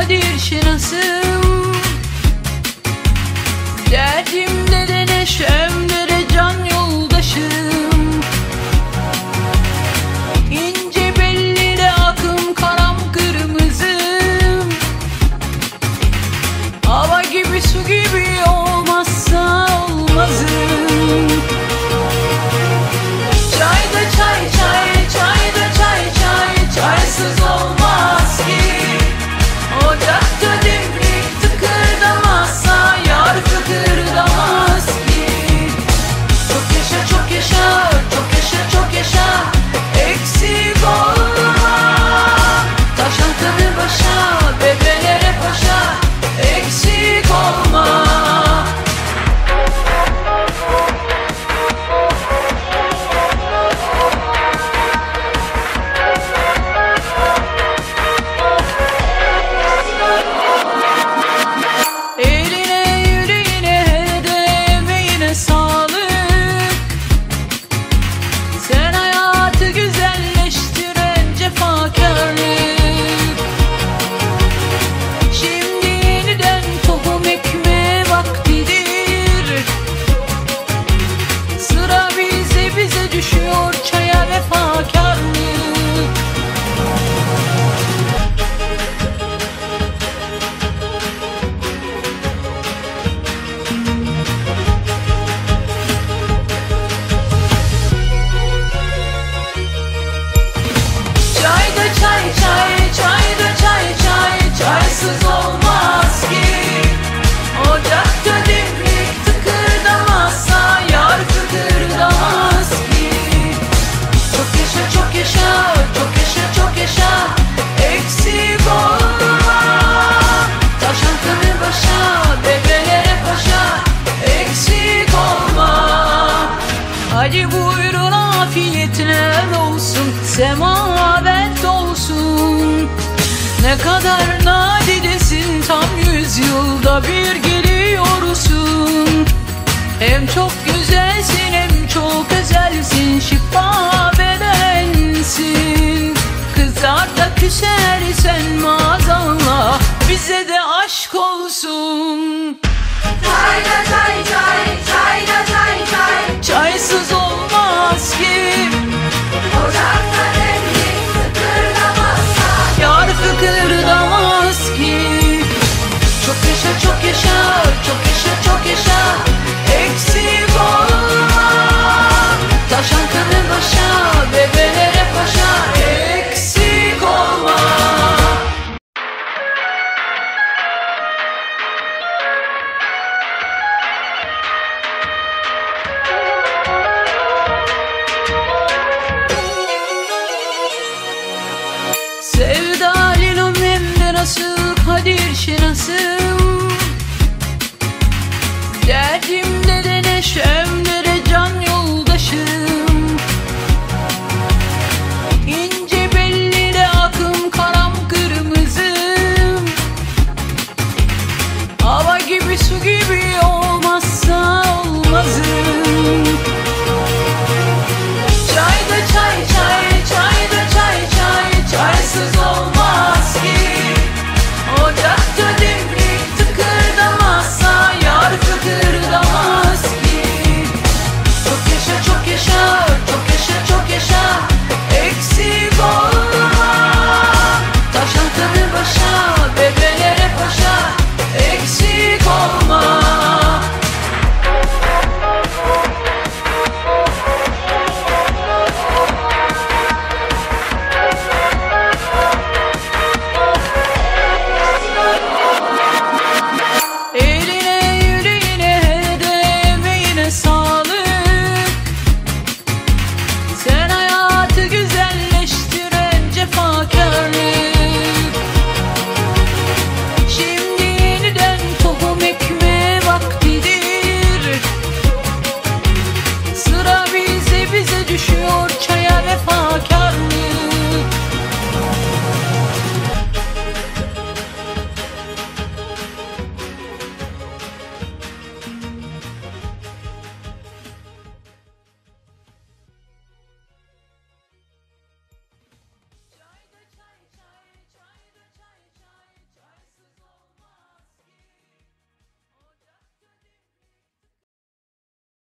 Kadir Şinas'ım. Derdimde de neşemde de can yoldaşım. İnce belli de akım karam kırmızım. Hava gibi su gibi olmazsa olmazım. Çayda çay çay, çayda çay çay, çaysız olmaz ki. Ocakta demlik tıkırdamazsa yar fıkırdamaz ki. Çok yaşa çok yaşa, çok yaşa çok yaşa, eksik olma. Taşan tadı başa, bebelere paşa, eksik olma. Düşüyor çaya vefakarlık. Çayda çay çay, çayda çay çay, çaysız olmaz ki. Ocakta demlik tıkırdamazsa yar fıkırdamaz ki. Çok yaşa çok yaşa, çok yaşa çok yaşa, eksik olma. Taşan kanı başa, bebelere paşa, eksik olma. Hadi buyurun afiyetler olsun, semavet olsun. Ne kadar nadidesin, tam 100 yılda bir geliyorsun. Hem çok güzelsin hem çok özelsin, şifa bedensin. Kızar da küsersen maazallah, bize de aşk olsun. Çayda çay çay, çayda çay çay, Çaysız olmaz ki. ocakta demlik tıkırdamazsa Yar fıkırdamaz ki. Çok yaşa çok yaşa, çok yaşa çok yaşa, eksik olma. Taşan kanı başa, bebelere paşa, eksik olma. Sevda Lilom hem de nasıl Kadir Şinas'ım.